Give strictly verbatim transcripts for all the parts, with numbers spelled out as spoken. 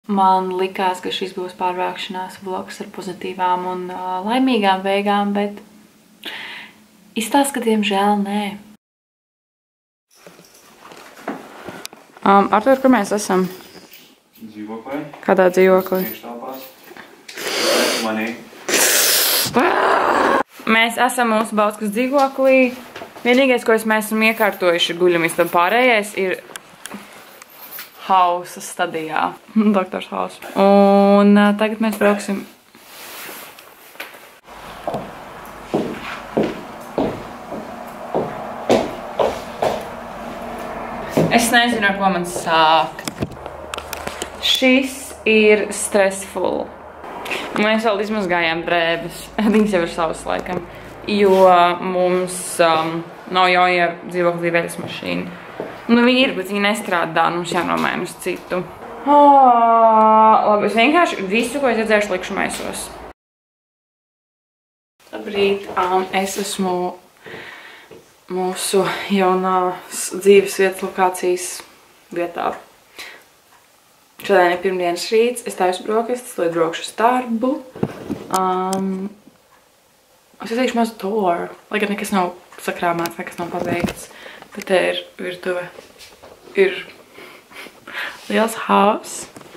Man likās, ka šis būs pārvākšanās vlogs ar pozitīvām un uh, laimīgām beigām, bet izstāst, ka diemžēl nē. Um, Artur, kur mēs esam? Dzīvoklī. Kādā dzīvoklī? Manī. Mēs esam mūsu Bauskas dzīvoklī. Vienīgais, ko mēs esam iekārtojuši guļamistam pārējais, ir hausa stadijā. Doktors Haus. Un uh, tagad mēs brauksim. Es nezinu, ar ko man sākt. Šis ir stressful. Mēs vēl izmazgājām drēbes. Viņas jau ir savas laikam. Jo mums um, nav jāie dzīvoklī veļas mašīna. Nu, viņi ir, bet viņi nestrādā, nu, mums jānomaina uz citu. Oh, labi, es vienkārši visu, ko es redzēšu, likšu maisos. Labrīt, um, es esmu mūsu jaunās dzīves vietas lokācijas vietā. Šodien ir pirmdienas rīts, es taisu brokastis, lai braukšu uz darbu. Um, es teikšu mazu tour, lai gan nekas nav sakrāmāts, nekas nav paveikts. Bet te ir virtuve. Ir liels haus.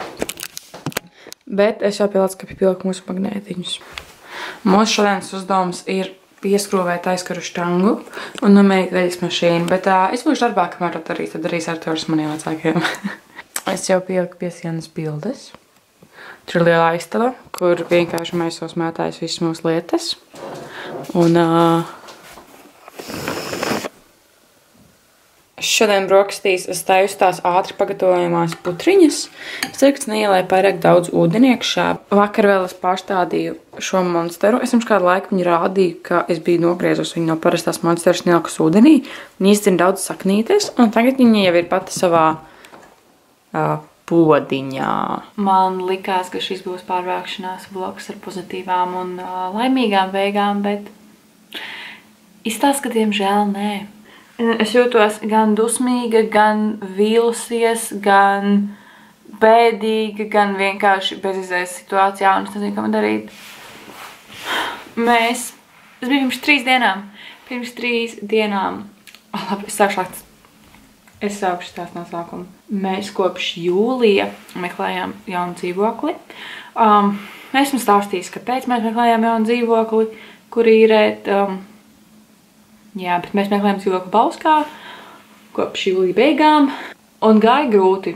Bet es jau pielācu, ka pieliku mūsu magnētiņus. Mūsu šodienas uzdevums ir pieskrūvēt aizkaru štangu un nomērīt veļas mašīnu. Bet uh, es būšu darbā, kamēr to darīs, tad darīs Arturs maniem vecākiem. Es jau pieliku pie sienas bildes. Tur ir liela aiztava, kur vienkārši maisos mētājas visas mūsu lietas. Un... Uh, Šodien brokastīs es taisu tās ātri pagatavojamās putriņas. Es ceru, ka neielēju pārāk daudz ūdeni iekšā. Vakar vēl es pārstādīju šo monsteru. Es jums kādu laiku viņu rādīju, ka es biju nogriezus viņu no parastās monsteras nelikus ūdenī. Viņa izdzina daudz saknītes, un tagad viņa jau ir pati savā uh, podiņā. Man likās, ka šis būs pārvākšanās vlogs ar pozitīvām un uh, laimīgām beigām, bet izstāst, ka diemžēl nē. Es jūtos gan dusmīga, gan vīlusies, gan bēdīga, gan vienkārši bezizējas situācijā, un es nezinu, ko man darīt. Mēs, tas bija pirms trīs dienām, pirms trīs dienām, oh, labi, es sākšu lakt, es sākšu tās no sākuma. Mēs kopš jūlija meklējām jaunu dzīvokli. Um, es esmu stāstījis, kāpēc mēs meklējām jaunu dzīvokli, kur īrēt. Um, Jā, bet mēs meklējām dzīvokli Bauskā kopš jūlija beigām, un gāja grūti.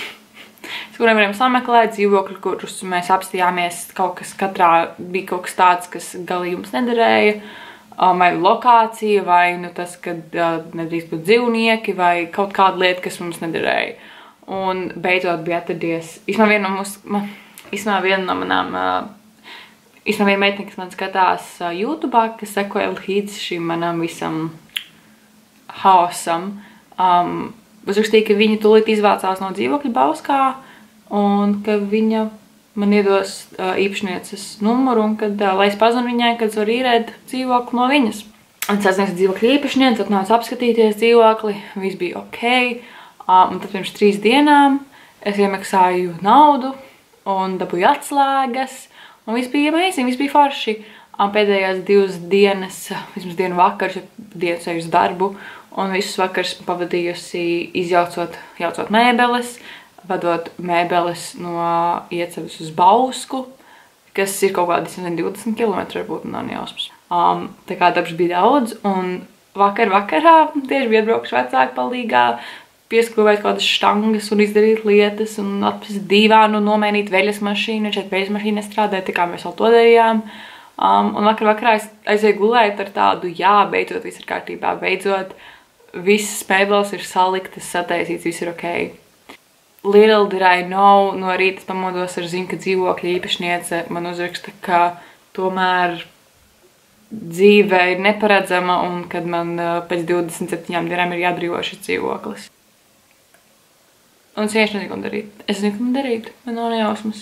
Es kur nevarējām sameklēt dzīvokļu, kurus mēs apstījāmies, kaut kas katrā bija kaut kas tāds, kas galīgi mums nederēja, vai lokācija, vai nu tas, kad nedrīkst būt dzīvnieki, vai kaut kāda lieta, kas mums nederēja. Un beidzot bija atradies, īstenībā viena no mūsu, īstenībā viena no manām Īstenībā viena meitene, kas man skatās YouTube'ā, kas sekoja līdz šim manam visam haosam. Um, es rakstīju, ka viņa tūlīt izvācās no dzīvokļa Bauskā un ka viņa man iedos uh, īpašnieces numuru un kad, uh, lai es pazvanu viņai, kad es varu īrēt dzīvokli no viņas. Un sasniedz dzīvokļa īpašniece, tad nāca apskatīties dzīvokli, viss bija ok. Um, un tad pirms trīs dienām es iemaksāju naudu un dabūju atslēgas. Un viss bija amazing, viss bija forši. Un pēdējās divas dienas, vismaz dienu vakars, dienu seju uz darbu, un visus vakars pavadījusi izjaucot jaucot mēbeles, vadot mēbeles no Iecevas uz Bausku, kas ir kaut kādi divdesmit kilometri, varbūt nav nejausmas. Um, tā kā darbs bija daudz, un vakar vakarā tieši bija atbraukšu vecāku palīgā, pieskrūvēt kādas štangas un izdarīt lietas un atpast dīvānu un nomēnīt veļas mašīnu. Šeit veļas mašīna nestrādāja, tā kā mēs vēl to darījām. Um, un vakar vakarā es aizēju gulēt ar tādu, jā, beidzot viss ir kārtībā, beidzot visas mēbeles ir saliktas, sataisīts, viss ir ok. Little did I know, no rīta pamodos ar ziņu, ka dzīvokļa īpašniece man uzraksta, ka tomēr dzīve ir neparedzama un kad man uh, pēc divdesmit septiņām dienām ir jāatbrīvo šis dzīvoklis. Un es vienkārši nezinu, ko darīt. Es nezinu, ko man darīt. Man nav nejausmas.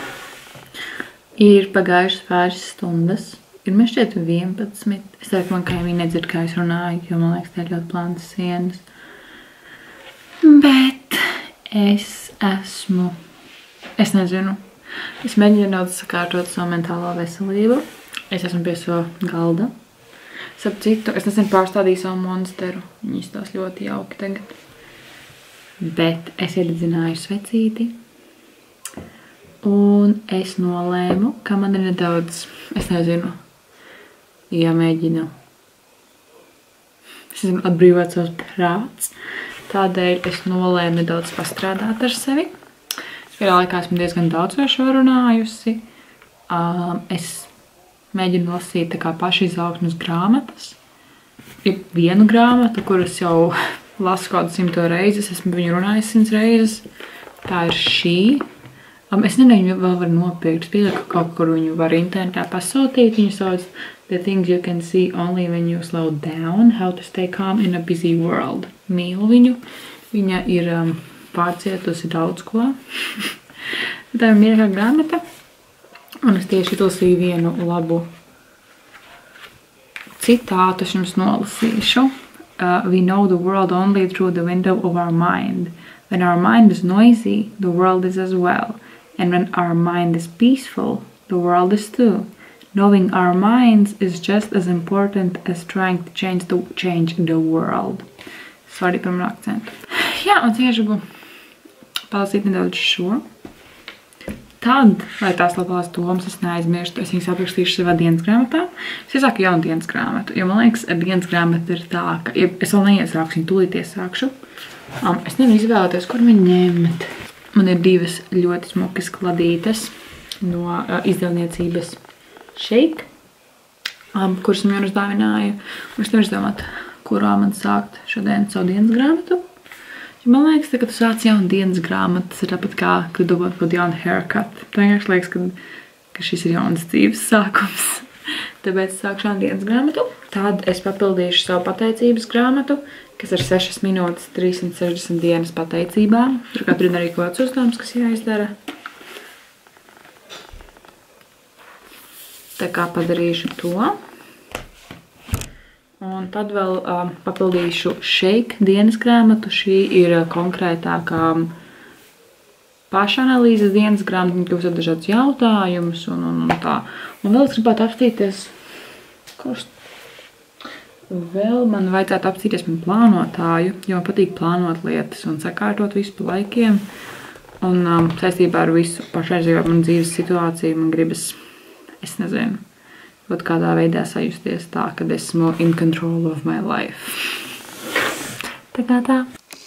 Ir pagājušas pāris stundas. Ir man šķiet vienpadsmit. Es teiktu, man kaimiņi nedzird, kā es runāju, jo man liekas, tā ir ļoti plantas sienas. Bet es esmu Es nezinu. Es mēģinu nedaudz sakārtot savu mentālo veselību. Es esmu pie sava galda. Sap citu, es nesen pārstādīju savu monsteru. Viņi izstās ļoti jauki tagad. Bet es iededzināju svecīti. Un es nolēmu, ka man ir nedaudz, es nezinu, jāmēģina, es nezinu, atbrīvot savus prāts. Tādēļ es nolēmu nedaudz pastrādāt ar sevi. Es pirmā laikā esmu diezgan daudz par šo runājusi. Um, es mēģinu lasīt tā kā pašizaugsmes grāmatas. Ir vienu grāmatu, kuras jau lasu kādu simto reizes, esmu viņu runājis simts reizes. Tā ir šī. Um, es nezinu, viņu vēl var nopirkt. Es pieļauju, ka kaut kur viņu var internetā pasūtīt. Viņu sauc The Things You Can See Only When You Slow Down, How to Stay Calm in a Busy World. Mīlu viņu. Viņa ir um, pārcietusi daudz ko. Tā ir mierīgā grāmata. Un es tieši izlasīju vienu labu citātu, es jums nolasīšu. Uh, we know the world only through the window of our mind. When our mind is noisy, the world is as well. And when our mind is peaceful, the world is too. Knowing our minds is just as important as trying to change the, change the world. Sorry par manu akcentu. Jā, un tieši gribu palasīt nedaudz šo. Tad, lai tās labās domas es neaizmirstu, es viņas aprakstīšu savā dienas grāmatā. Es iesāku jaunu dienas grāmatu, jo man liekas, ar dienas grāmatu ir tā, ka ja es vēl neiesākšu, viņu tūlīt iesākšu. Um, es nevaru izvēlēties, kur viņu ņemt. Man ir divas ļoti smukas kladītes no uh, izdevniecības Shake, um, kuras man uzdāvināja. Un es nevaru izdomāt, kurā man sākt šodien savu dienas grāmatu. Jo man liekas, ka tu sāc jaunu dienas grāmatu, tas ir tāpat kā, kad dabūtu kaut jaunu haircut. Tā vienkārši liekas, ka, ka šis ir jaunas dzīves sākums. Tāpēc sākšu jaunu dienas grāmatu. Tad es papildīšu savu pateicības grāmatu, kas ir sešas minūtes trīssimt sešdesmit dienas pateicībā. Tur katru dienu arī kaut kāds uzdevums, kas jāizdara. Tā kā padarīšu to. Un tad vēl um, papildīšu Shake dienas grāmatu. Šī ir uh, konkrētākā pašanalīzes dienas grāmata, ka uzdod dažādus jautājumus un, un, un tā. Un vēl es gribētu apstīties, kurš vēl man vajadzētu apstīties man plānotāju, jo man patīk plānot lietas un sakārtot visu pa laikiem. Un um, saistībā ar visu pašreizējo man dzīves situāciju man gribas, es nezinu, kaut kādā veidā sajusties tā, kad esmu in control of my life. Tā kā tā.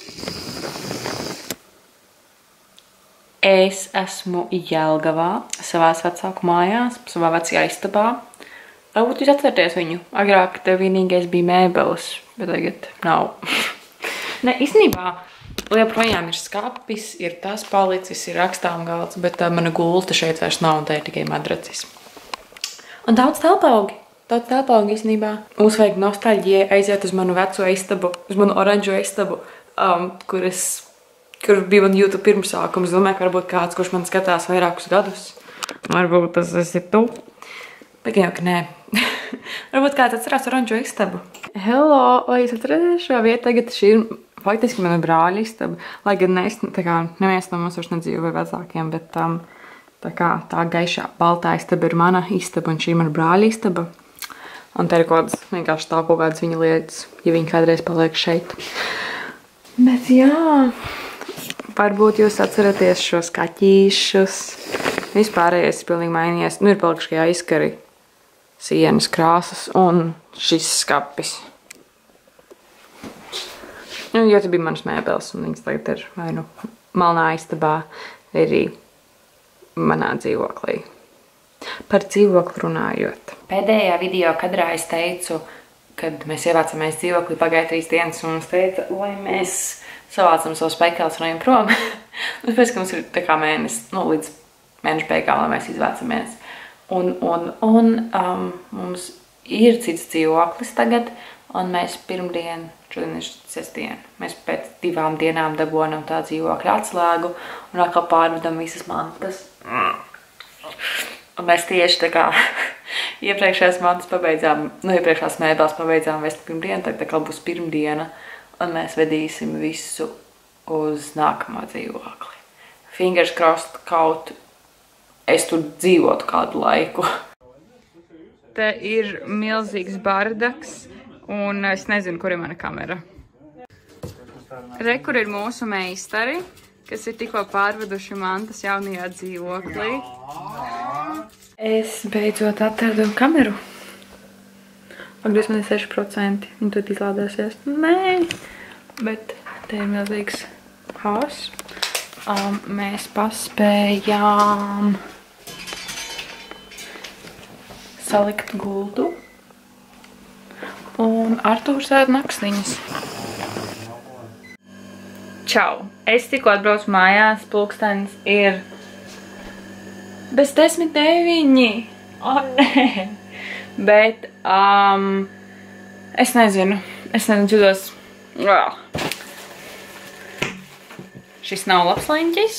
Es esmu Jelgavā, savās vecāku mājās, savā vecajā istabā. Varbūt jūs atcerieties viņu. Agrāk te vienīgais bija mēbeles, bet tagad nav. Ne, īstenībā joprojām ir skapis, ir tas palicis, ir rakstām galds, bet tā mana gulta šeit vairs nav un tā ir tikai madracis. Un daudz telpaugi. Daudz telpaugi īstenībā. Mums vajag nostalģija aiziet uz manu veco istabu, uz manu oranžo istabu, um, kur, es, kur bija man YouTube pirmsākums. Domāju, ka varbūt kāds, kurš man skatās vairākus gadus. Varbūt tas esi tu. Bet jau, ka nē. Varbūt kāds atcerās oranžo istabu. Hello! Vai jūs atcerēties šo vietu? Tagad šī ir faktiski mana brāļa istaba. Lai gan ne, tā kā neviens no mums vairs nedzīvo vai vecākiem, bet... Um, Tā kā tā gaišā baltā istaba ir mana istaba un šī ir mana brāļa istaba. Un te ir kaut kādas vienkārši tā kaut kādas viņa lietas, ja viņi kādreiz paliek šeit. Bet jā, varbūt jūs atceraties šos kaķīšus. Vispārējais ir pilnīgi mainījies. Nu, ir palikuši kā aizkari sienas krāsas un šis skapis. Nu, jo te bija manas mēbeles un viņas tagad ir vai nu malnā istabā vai arī manā dzīvoklī. Par dzīvokli runājot. Pēdējā video kadrā es teicu, kad mēs ievācamies dzīvoklī, pagāja trīs dienas un mums teica, lai mēs savācam savus peikēlus un ejam prom. Un pēc, ka mums ir tā kā mēnesis, nu, līdz mēneša beigām, lai mēs izvācamies. Un, un, un um, mums ir cits dzīvoklis tagad, un mēs pirmdien, šodien ir sestdien, mēs pēc divām dienām dabonam tā dzīvokļa atslēgu un atkal pārvedam visas mantas. Un mēs tieši tā kā iepriekšējās mantas pabeidzām, nu iepriekšējās mēbeles pabeidzām vest pirmdienu, tad tā kā būs pirmdiena, un mēs vedīsim visu uz nākamo dzīvokli. fingers crossed kaut es tur dzīvotu kādu laiku. Te ir milzīgs bardaks, un es nezinu, kur ir mana kamera. Re, kur ir mūsu meistari, kas ir tikko pārveduši mantas jaunajā dzīvoklī. Es beidzot atradu kameru. Agries man ir seši procenti, un tad izlādēsies. Nē, bet te ir milzīgs haus. Um, mēs paspējām salikt gultu, un Artūrs ēd nakstiņas. Čau! Es tikko atbraucu mājās, pulkstenis ir bez desmit deviņi. O, nē! Bet, um, es nezinu, es nezinu, jūtos. Oh. Šis nav labs leņķis.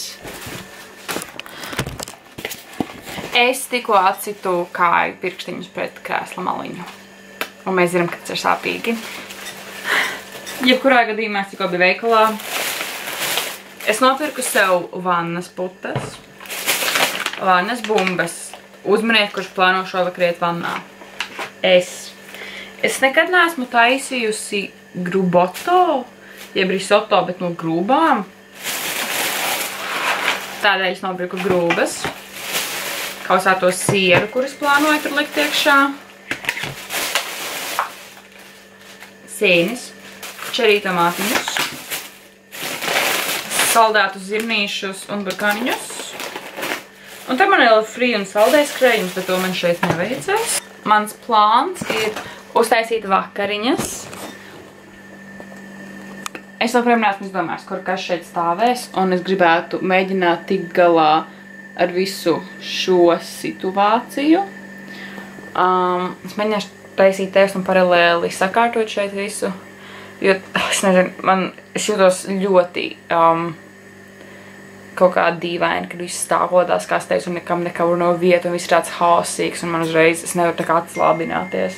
Es tikko atsitu kāju pirkstiņus pret krēsla maliņu. Un mēs zinām, ka tas ir sāpīgi. Jebkurā gadījumā es tikko biju veikalā. Es nopirku sev vannas putas, vannas bumbas. Uzmaniet, kurš plāno šovakar iet vannā. Es. Es nekad neesmu taisījusi gruboto, jeb risoto, bet no grūbām. Tādēļ es nopirku grūbas. Kausēto sieru, kuras plānoju tur likt iekšā. Sēnis, čerī tomātiņus, saldētus zirnīšus un burkāniņus. Un te man ir frī un saldējs krējums, bet to man šeit neveicēs. Mans plāns ir uztaisīt vakariņas. Es joprojām neesmu izdomājis, kur kas šeit stāvēs, un es gribētu mēģināt tikt galā ar visu šo situāciju. Um, es mēģināšu taisīt tēvs un paralēli sakārtot šeit visu, jo, es nezinu, man, es jūtos ļoti um, kaut kā dīvaini, kad viss stāv hodās kastēs un nekam nekavur no vietu, un viss ir tāds haosīgs, un man uzreiz es nevaru tā kā atslābināties.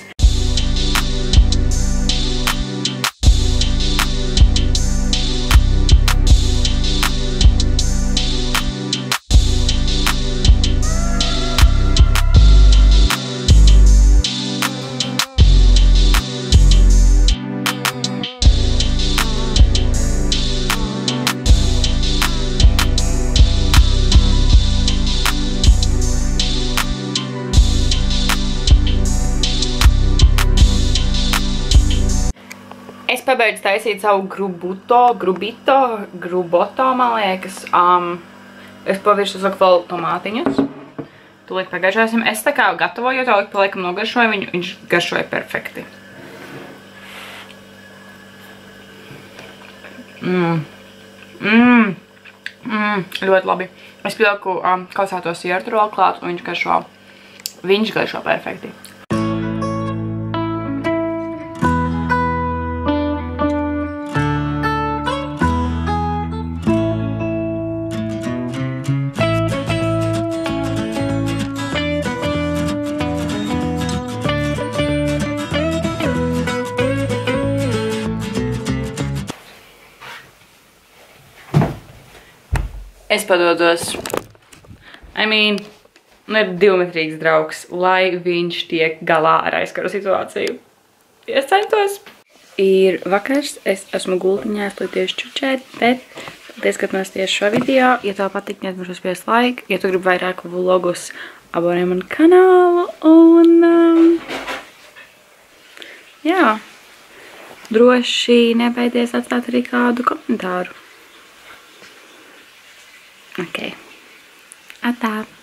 Es pabeidzu taisīt savu grubuto, grubito, gruboto, man liekas. Um, es paviršu saku vēl tomātiņus. Tūlīt pagaršosim. Es tā kā gatavojot, jau pa laikam nogaršoju viņu, viņš garšoja perfekti. Mmm. Mmm. Mmm. Ļoti labi. Es pilku um, kausēto sieru tur vēl klāt, un viņš garšo, viņš garšo perfekti. Es padodos. I mean, nu ir divmetrīgs draugs, lai viņš tiek galā ar aizkaru situāciju. Es centos. Ir vakars, es esmu gultiņā, es tieši čučēt, bet paldies, ka atnāsties šo video. Ja tev patīk, neatmirst spiest laiku. Ja tu gribi vairāk vlogus, abonē manu kanālu un... Um, jā. Droši nebaidies atstāt arī kādu komentāru. Ok. Atā.